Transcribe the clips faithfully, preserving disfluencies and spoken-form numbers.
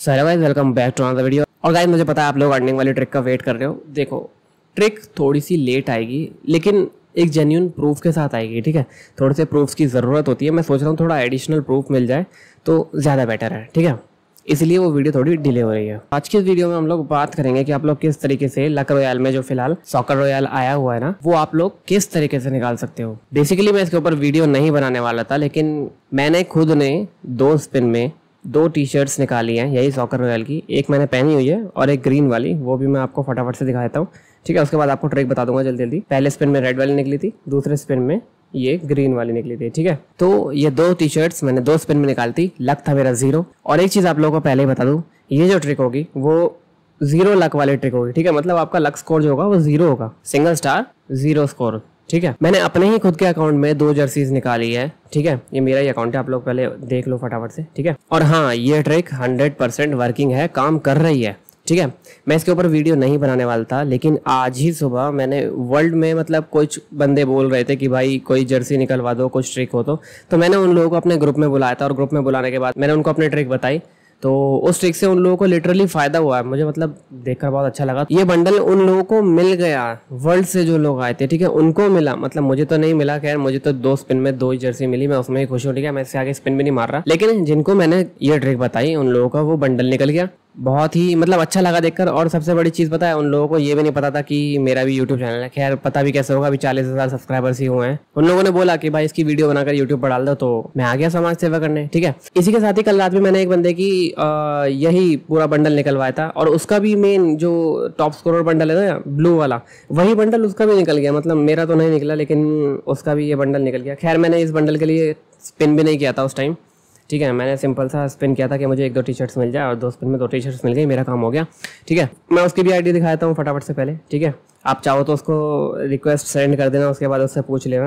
So hello guys, welcome back to another video. और guys मुझे पता है आप लोग अर्निंग वाली ट्रिक का वेट कर रहे हो। देखो, ट्रिक थोड़ी सी लेट आएगी लेकिन एक जेन्युइन प्रूफ के साथ आएगी। ठीक है, थोड़े से प्रूफ्स की ज़रूरत होती है। मैं सोच रहा हूँ थोड़ा एडिशनल प्रूफ मिल जाए तो ज़्यादा बेटर है। ठीक है, इसलिए वो वीडियो थोड़ी डिले हो रही है। आज के वीडियो में हम लोग बात करेंगे कि आप लोग किस तरीके से लक रॉयल में जो फिलहाल सॉकर रॉयल आया हुआ है ना, वो आप लोग किस तरीके से निकाल सकते हो। बेसिकली मैं इसके ऊपर वीडियो नहीं बनाने वाला था, लेकिन मैंने खुद ने दो स्पिन में दो टी शर्ट्स निकाली हैं यही सॉकर रॉयल की। एक मैंने पहनी हुई है और एक ग्रीन वाली, वो भी मैं आपको फटाफट से दिखा देता हूँ। ठीक है, उसके बाद आपको ट्रिक बता दूंगा जल्दी जल्दी। पहले स्पिन में रेड वाली निकली थी, दूसरे स्पिन में ये ग्रीन वाली निकली थी। ठीक है, तो ये दो टी शर्ट्स मैंने दो स्पिन में निकाली थी। लक था मेरा जीरो। और एक चीज़ आप लोगों को पहले ही बता दूं, ये जो ट्रिक होगी वो जीरो लक वाली ट्रिक होगी। ठीक है, मतलब आपका लक स्कोर जो होगा वो जीरो होगा, सिंगल स्टार जीरो स्कोर। ठीक है, मैंने अपने ही खुद के अकाउंट में दो जर्सीज निकाली है। ठीक है, ये मेरा ही अकाउंट है, आप लोग पहले देख लो फटाफट से। ठीक है, और हाँ, ये ट्रिक हंड्रेड परसेंट वर्किंग है, काम कर रही है। ठीक है, मैं इसके ऊपर वीडियो नहीं बनाने वाला था, लेकिन आज ही सुबह मैंने वर्ल्ड में मतलब कुछ बंदे बोल रहे थे कि भाई कोई जर्सी निकलवा दो, कुछ ट्रिक हो तो तो मैंने उन लोगों को अपने ग्रुप में बुलाया था। और ग्रुप में बुलाने के बाद मैंने उनको अपनी ट्रिक बताई, तो उस ट्रिक से उन लोगों को लिटरली फायदा हुआ है। मुझे मतलब देखकर बहुत अच्छा लगा। ये बंडल उन लोगों को मिल गया, वर्ल्ड से जो लोग आए थे। ठीक है, उनको मिला, मतलब मुझे तो नहीं मिला। खैर, मुझे तो दो स्पिन में दो ही जर्सी मिली, मैं उसमें ही खुश हूँ। ठीक है, मैं इससे आगे स्पिन भी नहीं मार रहा, लेकिन जिनको मैंने ये ट्रिक बताई उन लोगों का वो बंडल निकल गया। बहुत ही मतलब अच्छा लगा देखकर। और सबसे बड़ी चीज़ पता है, उन लोगों को ये भी नहीं पता था कि मेरा भी यूट्यूब चैनल है। खैर, पता भी कैसे होगा, अभी चालीस हजार सब्सक्राइबर्स ही हुए हैं। उन लोगों ने बोला कि भाई इसकी वीडियो बनाकर यूट्यूब पर डाल दो, तो मैं आ गया समाज सेवा करने। ठीक है, इसी के साथ ही कल रात में मैंने एक बंदे की आ, यही पूरा बंडल निकलवाया था, और उसका भी मेन जो टॉप स्कोरर बंडल है ना, ब्लू वाला, वही बंडल उसका भी निकल गया। मतलब मेरा तो नहीं निकला, लेकिन उसका भी ये बंडल निकल गया। खैर, मैंने इस बंडल के लिए स्पिन भी नहीं किया था उस टाइम। ठीक है, मैंने सिंपल सा स्पिन किया था कि मुझे एक दो टी शर्ट्स मिल जाए, और दो स्पिन में दो टी शर्ट्स मिल गई, मेरा काम हो गया। ठीक है, मैं उसकी भी आईडी दिखाता हूँ फटाफट से पहले। ठीक है, आप चाहो तो उसको रिक्वेस्ट सेंड कर देना, उसके बाद उससे पूछ लेना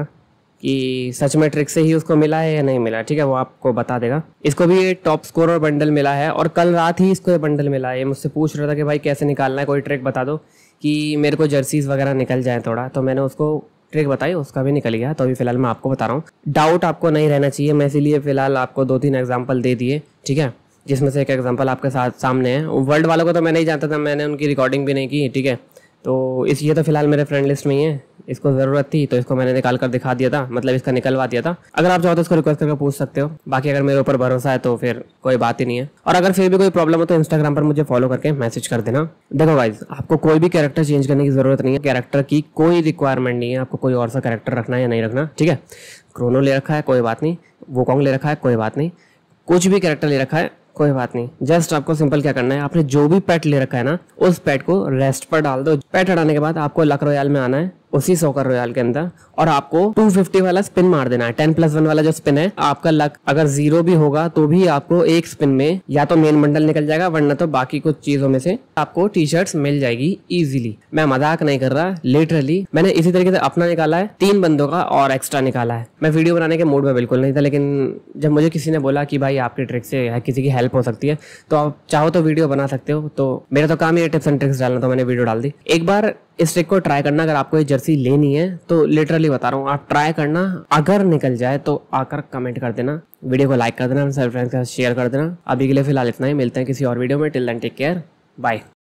कि सच में ट्रिक से ही उसको मिला है या नहीं मिला। ठीक है, वो आपको बता देगा। इसको भी ये टॉप स्कोरर बंडल मिला है, और कल रात ही इसको ये बंडल मिला है। ये मुझसे पूछ रहा था कि भाई कैसे निकालना है, कोई ट्रिक बता दो कि मेरे को जर्सीज वगैरह निकल जाए थोड़ा। तो मैंने उसको ट्रिक बताई, उसका भी निकल गया। तो अभी फिलहाल मैं आपको बता रहा हूँ, डाउट आपको नहीं रहना चाहिए। मैं इसीलिए फिलहाल आपको दो तीन एग्जांपल दे दिए। ठीक है, जिसमें से एक एग्जांपल आपके साथ सामने है। वर्ल्ड वालों को तो मैं नहीं जानता था, मैंने उनकी रिकॉर्डिंग भी नहीं की। ठीक है, तो इस ये तो फिलहाल मेरे फ्रेंड लिस्ट में ही है। इसको ज़रूरत थी तो इसको मैंने निकाल कर दिखा दिया था, मतलब इसका निकलवा दिया था। अगर आप चाहो तो इसको रिक्वेस्ट करके पूछ सकते हो। बाकी अगर मेरे ऊपर भरोसा है तो फिर कोई बात ही नहीं है। और अगर फिर भी कोई प्रॉब्लम हो तो इंस्टाग्राम पर मुझे फॉलो करके मैसेज कर देना। देखो गाइज, आपको कोई भी कैरेक्टर चेंज करने की जरूरत नहीं है। कैरेक्टर की कोई रिक्वायरमेंट नहीं है आपको कोई और सा कैरेक्टर रखना है या नहीं रखना। ठीक है, क्रोनो ले रखा है कोई बात नहीं, वोकोंग ले रखा है कोई बात नहीं, कुछ भी कैरेक्टर ले रखा है कोई बात नहीं। जस्ट आपको सिंपल क्या करना है, आपने जो भी पेट ले रखा है ना, उस पेट को रेस्ट पर डाल दो। पेट हटाने के बाद आपको लक रॉयल में आना है, उसी सॉकर रॉयल के अंदर, और आपको दो सौ पचास वाला स्पिन मार देना है। टेन प्लस वन वाला जो स्पिन है, आपका लक अगर जीरो भी होगा तो भी आपको एक स्पिन में या तो मेन बंडल निकल जाएगा, वरना तो बाकी कुछ चीजों में से आपको टी शर्ट्स मिल जाएगी इजीली। मैं मजाक नहीं कर रहा, लिटरली मैंने इसी तरीके से अपना निकाला है, तीन बंदों का और एक्स्ट्रा निकाला है। मैं वीडियो बनाने के मूड में बिल्कुल नहीं था, लेकिन जब मुझे किसी ने बोला कि भाई आपकी ट्रिक से किसी की हेल्प हो सकती है, तो आप चाहो तो वीडियो बना सकते हो। तो मेरा तो काम ही है टिप्स एंड ट्रिक्स डालना, तो मैंने वीडियो डाल दी। एक बार इस ट्रिक को ट्राई करना, अगर आपको ये जर्सी लेनी है तो लिटरली बता रहा हूँ, आप ट्राई करना। अगर निकल जाए तो आकर कमेंट कर देना, वीडियो को लाइक कर देना, फ्रेंड्स के साथ शेयर कर देना। अभी के लिए फिलहाल इतना ही, मिलते हैं किसी और वीडियो में। Till then take care, bye.